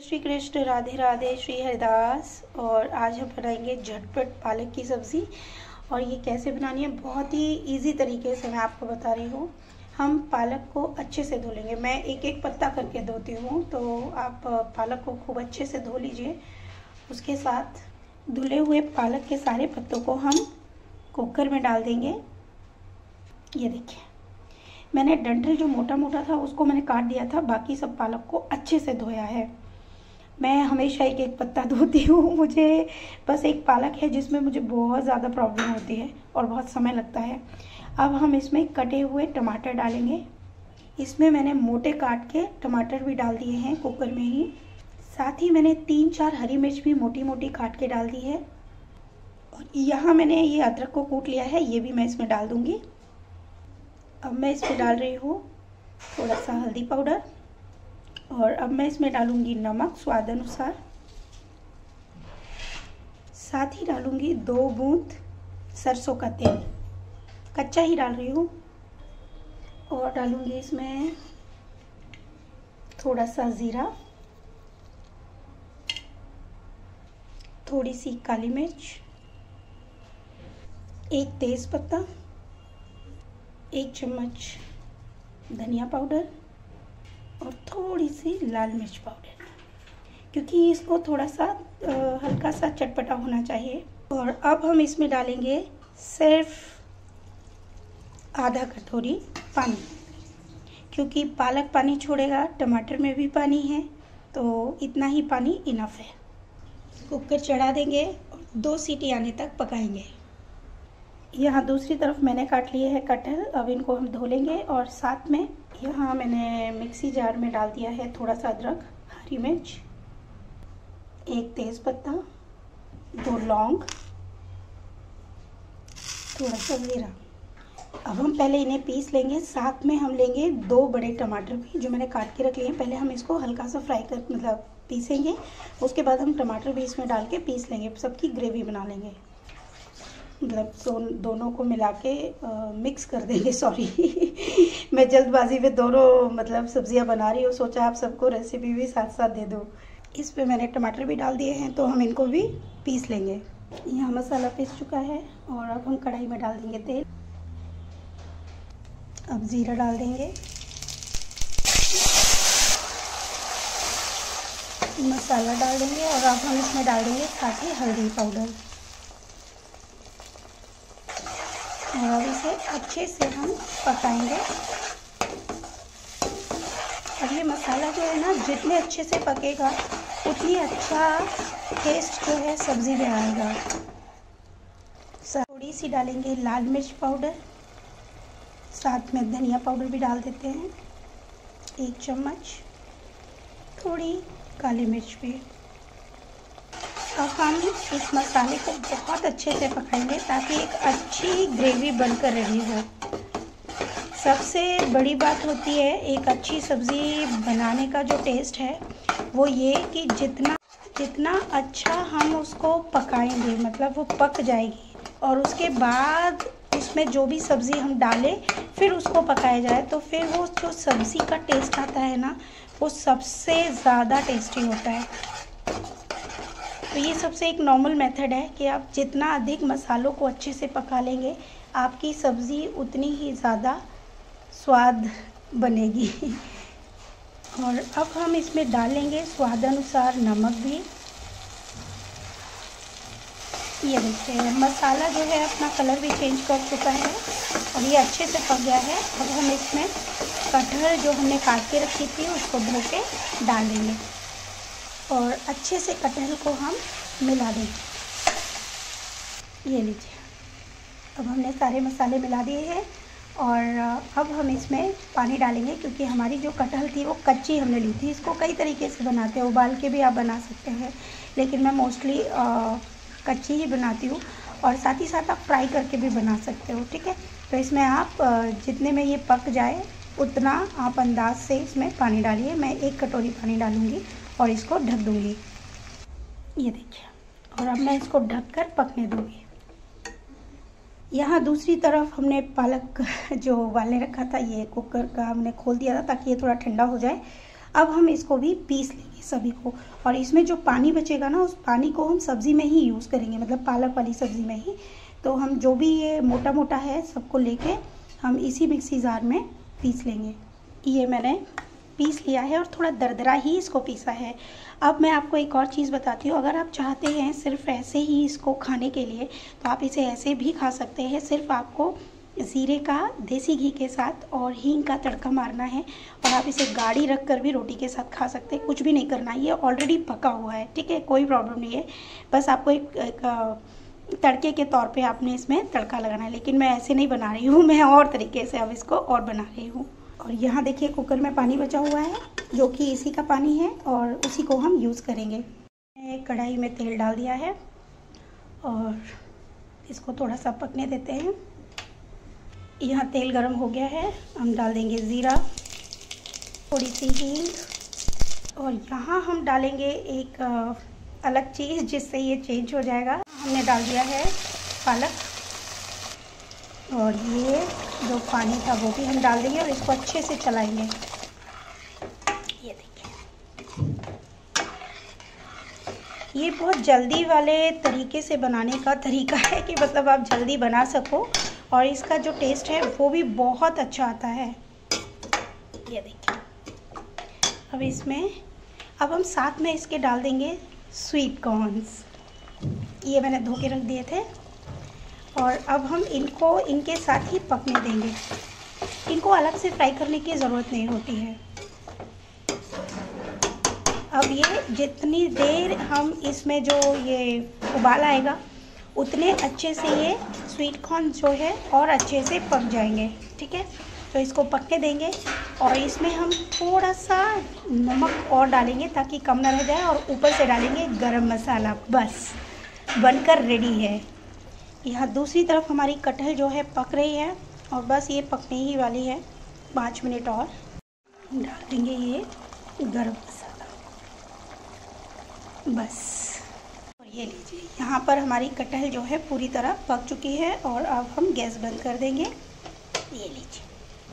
श्री कृष्ण, राधे राधे, श्री हरिदास। और आज हम बनाएंगे झटपट पालक की सब्ज़ी। और ये कैसे बनानी है, बहुत ही इजी तरीके से मैं आपको बता रही हूँ। हम पालक को अच्छे से धो लेंगे। मैं एक एक पत्ता करके धोती हूँ, तो आप पालक को खूब अच्छे से धो लीजिए। उसके साथ धुले हुए पालक के सारे पत्तों को हम कुकर में डाल देंगे। ये देखिए, मैंने डंठल जो मोटा मोटा था उसको मैंने काट दिया था, बाकी सब पालक को अच्छे से धोया है। मैं हमेशा एक एक पत्ता धोती हूँ। मुझे बस एक पालक है जिसमें मुझे बहुत ज़्यादा प्रॉब्लम होती है और बहुत समय लगता है। अब हम इसमें कटे हुए टमाटर डालेंगे। इसमें मैंने मोटे काट के टमाटर भी डाल दिए हैं कुकर में ही। साथ ही मैंने 3-4 हरी मिर्च भी मोटी मोटी काट के डाल दी है। और यहाँ मैंने ये अदरक को कूट लिया है, ये भी मैं इसमें डाल दूँगी। अब मैं इसमें डाल रही हूँ थोड़ा सा हल्दी पाउडर, और अब मैं इसमें डालूँगी नमक स्वाद अनुसार। साथ ही डालूँगी 2 बूंद सरसों का तेल, कच्चा ही डाल रही हूँ। और डालूँगी इसमें थोड़ा सा ज़ीरा, थोड़ी सी काली मिर्च, 1 तेज़ पत्ता, 1 चम्मच धनिया पाउडर और थोड़ी सी लाल मिर्च पाउडर, क्योंकि इसको थोड़ा सा हल्का सा चटपटा होना चाहिए। और अब हम इसमें डालेंगे सिर्फ आधा कटोरी पानी, क्योंकि पालक पानी छोड़ेगा, टमाटर में भी पानी है, तो इतना ही पानी इनफ है। कुकर चढ़ा देंगे और 2 सीटी आने तक पकाएंगे। यहाँ दूसरी तरफ मैंने काट लिए है कटहल। अब इनको हम धो लेंगे। और साथ में यहाँ मैंने मिक्सी जार में डाल दिया है थोड़ा सा अदरक, हरी मिर्च, 1 तेज़ पत्ता, 2 लौंग, थोड़ा सा जीरा। अब हम पहले इन्हें पीस लेंगे। साथ में हम लेंगे 2 बड़े टमाटर भी जो मैंने काट के रख लिए हैं। पहले हम इसको हल्का सा फ्राई कर मतलब पीसेंगे, उसके बाद हम टमाटर भी इसमें डाल के पीस लेंगे, सबकी ग्रेवी बना लेंगे। मतलब दोनों को मिला के मिक्स कर देंगे। सॉरी मैं जल्दबाजी में दोनों मतलब सब्जियां बना रही हूँ, सोचा आप सबको रेसिपी भी साथ साथ दे दूँ। इस पे मैंने टमाटर भी डाल दिए हैं, तो हम इनको भी पीस लेंगे। यहाँ मसाला पीस चुका है। और अब हम कढ़ाई में डाल देंगे तेल। अब जीरा डाल देंगे, मसाला डाल देंगे, और अब हम इसमें डाल देंगे साथ ही हल्दी पाउडर। और अब इसे अच्छे से हम पकाएंगे। और ये मसाला जो है ना, जितने अच्छे से पकेगा उतनी अच्छा टेस्ट जो है सब्ज़ी में आएगा। थोड़ी सी डालेंगे लाल मिर्च पाउडर, साथ में धनिया पाउडर भी डाल देते हैं 1 चम्मच, थोड़ी काली मिर्च भी। अब हम इस मसाले को बहुत अच्छे से पकाएंगे ताकि एक अच्छी ग्रेवी बनकर रेडी हो। सबसे बड़ी बात होती है एक अच्छी सब्ज़ी बनाने का जो टेस्ट है, वो ये कि जितना अच्छा हम उसको पकाएंगे, मतलब वो पक जाएगी, और उसके बाद उसमें जो भी सब्ज़ी हम डालें फिर उसको पकाया जाए, तो फिर वो जो सब्ज़ी का टेस्ट आता है ना, वो सबसे ज़्यादा टेस्टी होता है। तो ये सबसे एक नॉर्मल मेथड है कि आप जितना अधिक मसालों को अच्छे से पका लेंगे, आपकी सब्ज़ी उतनी ही ज़्यादा स्वाद बनेगी। और अब हम इसमें डालेंगे स्वाद अनुसार नमक भी। ये देखिए, मसाला जो है अपना कलर भी चेंज कर चुका है और ये अच्छे से पक गया है। अब हम इसमें कटहल जो हमने काट के रखी थी उसको धो के डालेंगे और अच्छे से कटहल को हम मिला देंगे। ये लीजिए, अब हमने सारे मसाले मिला दिए हैं। और अब हम इसमें पानी डालेंगे, क्योंकि हमारी जो कटहल थी वो कच्ची हमने ली थी। इसको कई तरीके से बनाते हैं, उबाल के भी आप बना सकते हैं, लेकिन मैं मोस्टली कच्ची ही बनाती हूँ। और साथ ही साथ आप फ्राई करके भी बना सकते हो, ठीक है। तो इसमें आप जितने में ये पक जाए उतना आप अंदाज से इसमें पानी डालिए। मैं 1 कटोरी पानी डालूँगी और इसको ढक दूँगी। ये देखिए, और अब मैं इसको ढककर पकने दूँगी। यहाँ दूसरी तरफ हमने पालक जो उबालने रखा था, ये कुकर का हमने खोल दिया था ताकि ये थोड़ा ठंडा हो जाए। अब हम इसको भी पीस लेंगे। ये सभी को। और इसमें जो पानी बचेगा ना, उस पानी को हम सब्ज़ी में ही यूज़ करेंगे, मतलब पालक वाली सब्ज़ी में ही। तो हम जो भी ये मोटा मोटा है सबको लेके हम इसी मिक्सी जार में पीस लेंगे। ये मैंने पीस लिया है और थोड़ा दरदरा ही इसको पीसा है। अब मैं आपको एक और चीज़ बताती हूँ, अगर आप चाहते हैं सिर्फ ऐसे ही इसको खाने के लिए तो आप इसे ऐसे भी खा सकते हैं। सिर्फ आपको ज़ीरे का देसी घी के साथ और हींग का तड़का मारना है और आप इसे गाढ़ी रख कर भी रोटी के साथ खा सकते हैं। कुछ भी नहीं करना, ये ऑलरेडी पका हुआ है, ठीक है, कोई प्रॉब्लम नहीं है। बस आपको एक तड़के के तौर पे आपने इसमें तड़का लगाना है। लेकिन मैं ऐसे नहीं बना रही हूँ, मैं और तरीके से अब इसको और बना रही हूँ। और यहाँ देखिए कुकर में पानी बचा हुआ है जो कि इसी का पानी है और उसी को हम यूज़ करेंगे। मैंने कढ़ाई में तेल डाल दिया है और इसको थोड़ा सा पकने देते हैं। यहाँ तेल गरम हो गया है, हम डाल देंगे ज़ीरा, थोड़ी सी हींग और यहाँ हम डालेंगे एक अलग चीज़ जिससे ये चेंज हो जाएगा। हमने डाल दिया है पालक और ये जो पानी था वो भी हम डाल देंगे और इसको अच्छे से चलाएंगे। ये देखिए, ये बहुत जल्दी वाले तरीके से बनाने का तरीका है कि मतलब आप जल्दी बना सको और इसका जो टेस्ट है वो भी बहुत अच्छा आता है। ये देखिए, अब हम साथ में इसके डाल देंगे स्वीट कॉर्न्स। ये मैंने धो के रख दिए थे और अब हम इनको इनके साथ ही पकने देंगे। इनको अलग से फ्राई करने की ज़रूरत नहीं होती है। अब ये जितनी देर हम इसमें जो ये उबाल आएगा उतने अच्छे से ये स्वीट कॉर्न जो है और अच्छे से पक जाएंगे, ठीक है। तो इसको पकने देंगे और इसमें हम थोड़ा सा नमक और डालेंगे ताकि कम ना रह जाए और ऊपर से डालेंगे गरम मसाला। बस बनकर रेडी है। यहाँ दूसरी तरफ हमारी कटहल जो है पक रही है और बस ये पकने ही वाली है। 5 मिनट और डाल देंगे ये गरम मसाला, बस। और ये लीजिए, यहाँ पर हमारी कटहल जो है पूरी तरह पक चुकी है और अब हम गैस बंद कर देंगे। ये लीजिए,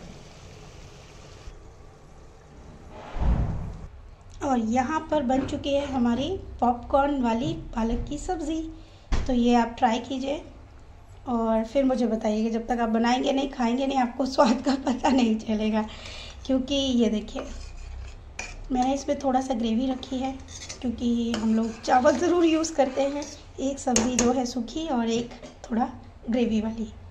और यहाँ पर बन चुकी है हमारी पॉपकॉर्न वाली पालक की सब्ज़ी। तो ये आप ट्राई कीजिए और फिर मुझे बताइएगा। जब तक आप बनाएंगे नहीं, खाएंगे नहीं, आपको स्वाद का पता नहीं चलेगा। क्योंकि ये देखिए, मैंने इसमें थोड़ा सा ग्रेवी रखी है क्योंकि हम लोग चावल ज़रूर यूज़ करते हैं। एक सब्ज़ी जो है सूखी और एक थोड़ा ग्रेवी वाली।